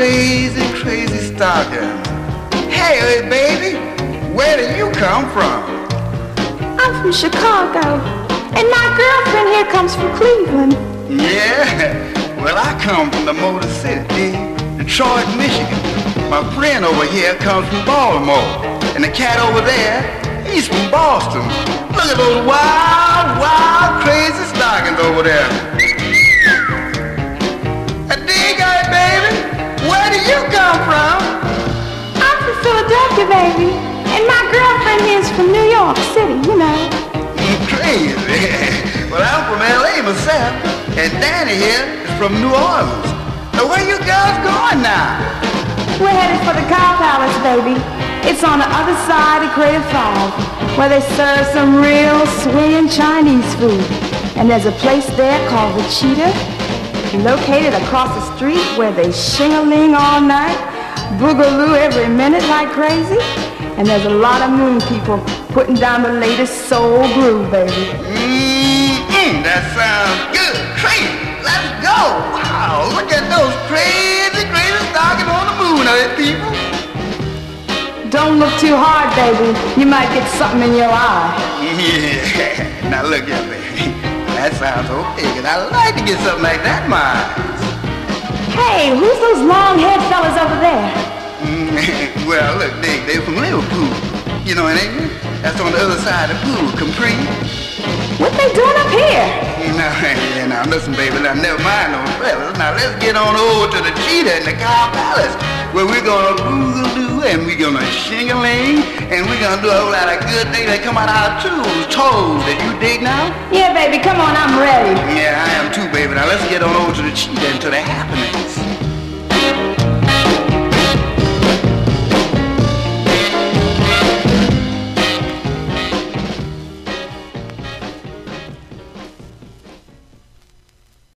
crazy, crazy stocking. Hey, baby, where do you come from? I'm from Chicago, and my girlfriend here comes from Cleveland. Yeah, well, I come from the Motor City, Detroit, Michigan. My friend over here comes from Baltimore, and the cat over there, he's from Boston. Look at those wild, wild, crazy stockings over there. Dig it, baby. Where do you come from? I'm from Philadelphia, baby, and my girlfriend here is from New York City, you know. Crazy. Well, I'm from L.A. myself, and Danny here is from New Orleans. Now, where you girls going now? We're headed for the Cow Palace, baby. It's on the other side of Crater Falls, where they serve some real swinging Chinese food. And there's a place there called the Cheetah, located across the street where they shing-a-ling all night, boogaloo every minute like crazy. And there's a lot of moon people putting down the latest soul groove, baby. That sounds good. Crazy. Let's go. Wow, look at those crazy, crazy stockings on the moon, people. Don't look too hard, baby. You might get something in your eye. Yeah. Now look here, baby. That sounds okay, because I'd like to get something like that in my eyes. Hey, who's those long-haired fellas over there? Well, look, they're from Liverpool. You know, in England? That's on the other side of the pool, Capri. What they doing up here? Now listen, baby, now never mind those fellas. Now let's get on over to the Cheetah in the Cow Palace, where we're gonna boogaloo and we're gonna shing-a-ling and we're gonna do a whole lot of good things that come out of our toes. That you dig now? Yeah, baby, come on, I'm ready. Yeah, I am too, baby. Now let's get on over to the Cheetah and to the happenings.